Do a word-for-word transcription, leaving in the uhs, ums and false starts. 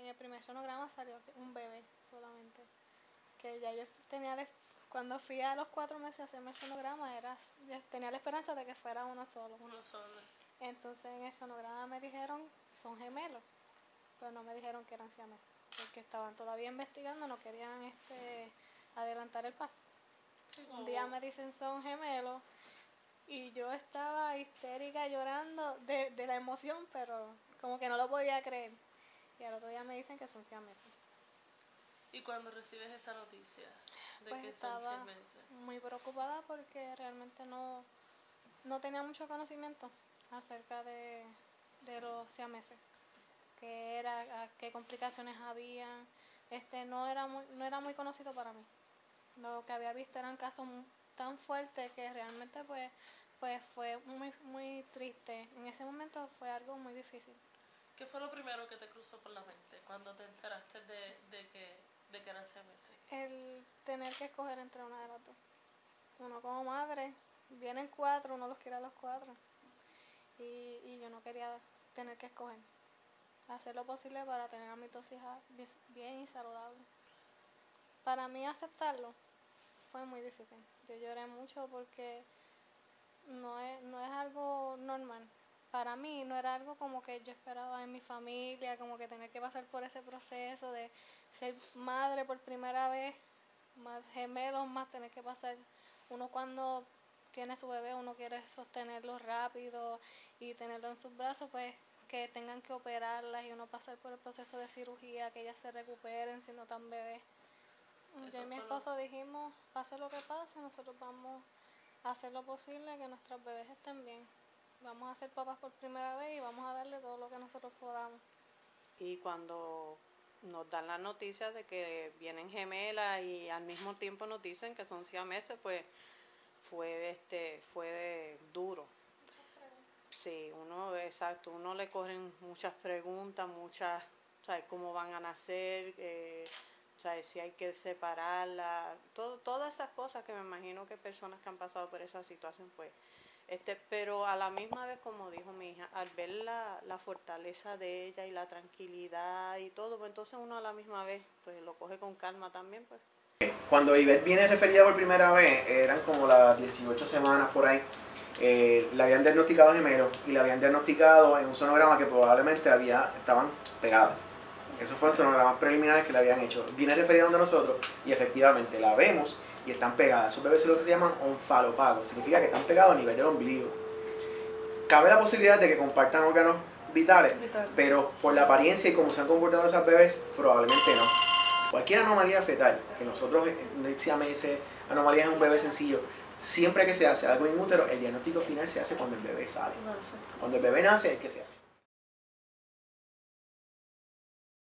en el primer sonograma salió un bebé solamente. Que ya yo tenía, cuando fui a los cuatro meses a hacerme el sonograma, era, ya tenía la esperanza de que fuera uno solo. Uno solo. Entonces en el sonograma me dijeron, son gemelos, pero no me dijeron que eran siameses, porque estaban todavía investigando, no querían este adelantar el paso. Sí, un día me dicen son gemelos y yo estaba histérica llorando de, de la emoción, pero como que no lo podía creer. Y al otro día me dicen que son siameses. ¿Y cuando recibes esa noticia de pues que son estaba siameses? Muy preocupada porque realmente no, no tenía mucho conocimiento acerca de, de los siameses, qué era, qué complicaciones había. Este no era muy, no era muy conocido para mí. Lo que había visto eran casos tan fuertes que realmente pues, pues fue muy, muy triste. En ese momento fue algo muy difícil. ¿Qué fue lo primero que te cruzó por la mente cuando te enteraste de, de que, de que eran siameses? El tener que escoger entre una de las dos. Uno como madre, vienen cuatro, uno los quiere a los cuatro. Y, y yo no quería tener que escoger. Hacer lo posible para tener a mis dos hijas bien y saludables. Para mí aceptarlo fue muy difícil. Yo lloré mucho porque no es, no es algo normal. Para mí no era algo como que yo esperaba en mi familia, como que tener que pasar por ese proceso de ser madre por primera vez, más gemelos, más tener que pasar. Uno cuando tiene su bebé, uno quiere sostenerlo rápido y tenerlo en sus brazos, pues que tengan que operarlas y uno pasar por el proceso de cirugía, que ellas se recuperen siendo tan bebés. Yo y mi esposo lo... dijimos, pase lo que pase, nosotros vamos a hacer lo posible que nuestros bebés estén bien. Vamos a ser papás por primera vez y vamos a darle todo lo que nosotros podamos. Y cuando nos dan la noticia de que vienen gemelas y al mismo tiempo nos dicen que son siameses, pues fue este fue duro. Sí, uno, exacto, uno le corren muchas preguntas, muchas, ¿sabes? ¿Cómo van a nacer? Eh, ¿sabes? Si hay que separarla, todo, todas esas cosas que me imagino que personas que han pasado por esa situación, pues, este, pero a la misma vez, como dijo mi hija, al ver la, la fortaleza de ella y la tranquilidad y todo, pues entonces uno a la misma vez, pues lo coge con calma también, pues. Cuando Ivette viene referida por primera vez, eran como las dieciocho semanas por ahí. Eh, le habían diagnosticado gemelos y le habían diagnosticado en un sonograma que probablemente había, estaban pegadas. Esos fueron sonogramas preliminares que le habían hecho. Viene referida donde nosotros y efectivamente la vemos y están pegadas. Esos bebés son lo que se llaman onfalopagos, significa que están pegados a nivel del ombligo. Cabe la posibilidad de que compartan órganos vitales, Vital. pero por la apariencia y cómo se han comportado esas bebés, probablemente no. Cualquier anomalía fetal, que nosotros decíamos anomalías en un bebé sencillo, siempre que se hace algo en útero, el diagnóstico final se hace cuando el bebé sale. Cuando el bebé nace es que se hace.